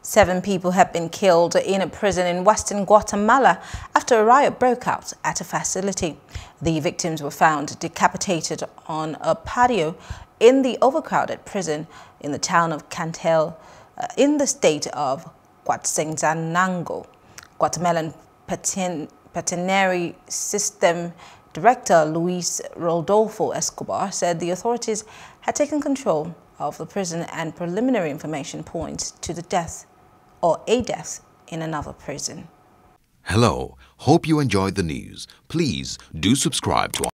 7 people have been killed in a prison in western Guatemala after a riot broke out at a facility. The victims were found decapitated on a patio in the overcrowded prison in the town of Cantel, in the state of Quetzaltenango. Guatemalan Veterinary System Director Luis Rodolfo Escobar said the authorities had taken control of the prison and preliminary information points to the death or a death in another prison. Hello, hope you enjoyed the news. Please do subscribe to